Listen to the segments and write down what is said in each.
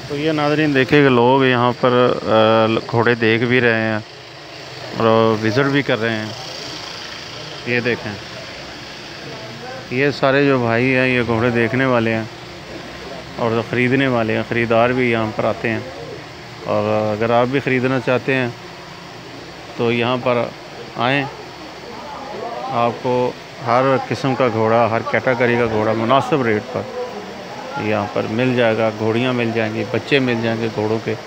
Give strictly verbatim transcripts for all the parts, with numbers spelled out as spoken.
तो ये नाज़रीन देखे कि लोग यहाँ पर घोड़े देख भी रहे हैं और विज़िट भी कर रहे हैं। ये देखें, ये सारे जो भाई हैं ये घोड़े देखने वाले हैं और ख़रीदने वाले हैं। ख़रीदार भी यहाँ पर आते हैं और अगर आप भी ख़रीदना चाहते हैं तो यहाँ पर आएँ। आपको हर किस्म का घोड़ा, हर कैटेगरी का घोड़ा मुनासिब रेट पर यहाँ पर मिल जाएगा। घोड़ियाँ मिल जाएंगी, बच्चे मिल जाएंगे घोड़ों के।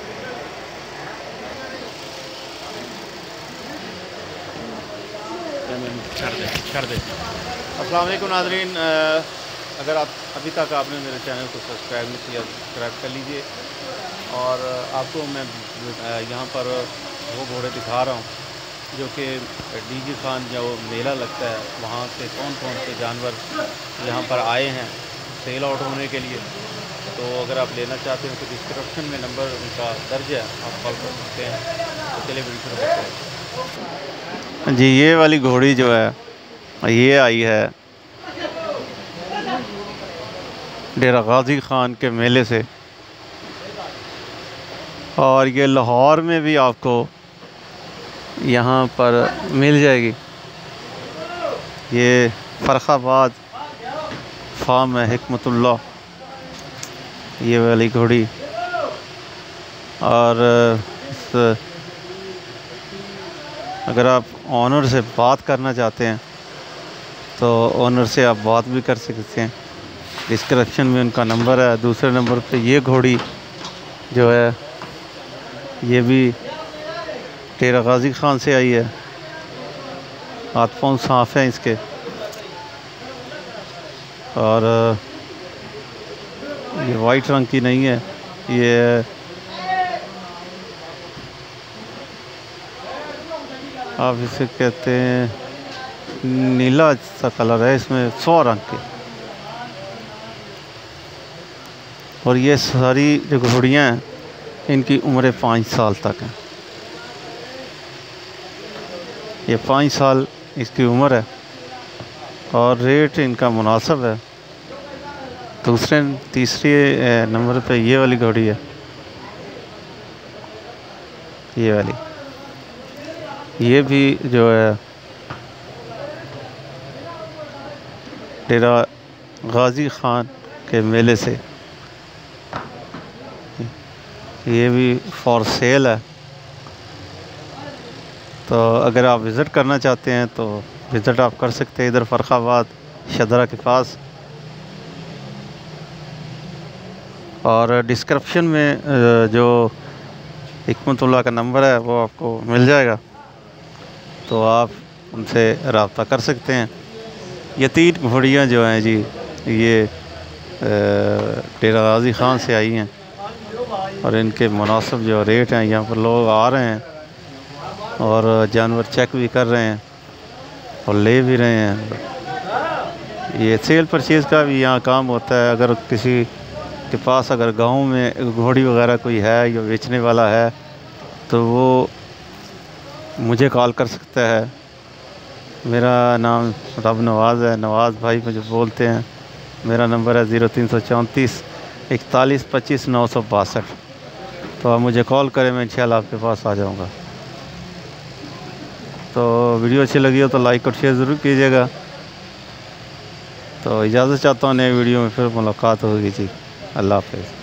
कर दे अस्सलाम वालेकुम नाज़रीन, अगर आप अभी तक आपने मेरे चैनल को सब्सक्राइब नहीं किया सब्सक्राइब कर लीजिए। और आपको मैं यहाँ पर वो घोड़े दिखा रहा हूँ जो कि डीजी खान जो मेला लगता है वहाँ से कौन कौन से जानवर यहाँ पर आए हैं सेल आउट होने के लिए। तो अगर आप लेना चाहते हैं तो डिस्क्रिप्शन में नंबर उनका दर्ज है, आप कॉल कर सकते हैं। तो चलिए वीडियो शुरू करते हैं। जी, ये वाली घोड़ी जो है ये आई है डेरा गाजी खान के मेले से, और ये लाहौर में भी आपको यहाँ पर मिल जाएगी। ये फ़र्खाबाद फार्म है हिकमतुल्लाह, ये वाली घोड़ी। और इस अगर आप ऑनर से बात करना चाहते हैं तो ऑनर से आप बात भी कर सकते हैं। डिस्क्रिप्शन में उनका नंबर है। दूसरे नंबर पे ये घोड़ी जो है ये भी डेरा गाजी खान से आई है। हाथ पाँव साफ हैं इसके। और ये वाइट रंग की नहीं है, ये आप इसे कहते हैं नीला सा कलर है इसमें, सौ रंग के। और ये सारी जो घोड़ियाँ हैं इनकी उम्र पाँच साल तक है। ये पाँच साल इसकी उम्र है और रेट इनका मुनासिब है। दूसरे तीसरे नंबर पे ये वाली घोड़ी है, ये वाली। ये भी जो है डेरा गाजी खान के मेले से, ये भी फॉर सेल है। तो अगर आप विज़िट करना चाहते हैं तो विज़िट आप कर सकते हैं इधर फ़र्खाबाद शदरा के पास। और डिस्क्रिप्शन में जो हिकमतुल्लाह का नंबर है वो आपको मिल जाएगा, तो आप उनसे रब्ता कर सकते हैं। ये तीन घोड़ियाँ जो हैं जी ये डेरा गाजी खान से आई हैं और इनके मुनासिब जो रेट हैं, यहाँ पर लोग आ रहे हैं और जानवर चेक भी कर रहे हैं और ले भी रहे हैं। ये सेल परचेज़ का भी यहाँ काम होता है। अगर किसी के पास अगर गांव में घोड़ी वगैरह कोई है या बेचने वाला है तो वो मुझे कॉल कर सकता है। मेरा नाम रब नवाज़ है, नवाज़ भाई मुझे बोलते हैं। मेरा नंबर है ज़ीरो तीन सौ चौंतीस इकतालीस पच्चीस नौ सौ बासठ। तो आप मुझे कॉल करें, मैं इंशाल्लाह आपके पास आ जाऊँगा। तो वीडियो अच्छी लगी हो तो लाइक और शेयर ज़रूर कीजिएगा। तो इजाज़त चाहता हूँ, नए वीडियो में फिर मुलाकात होगी जी। अल्लाह हाफ़िज़।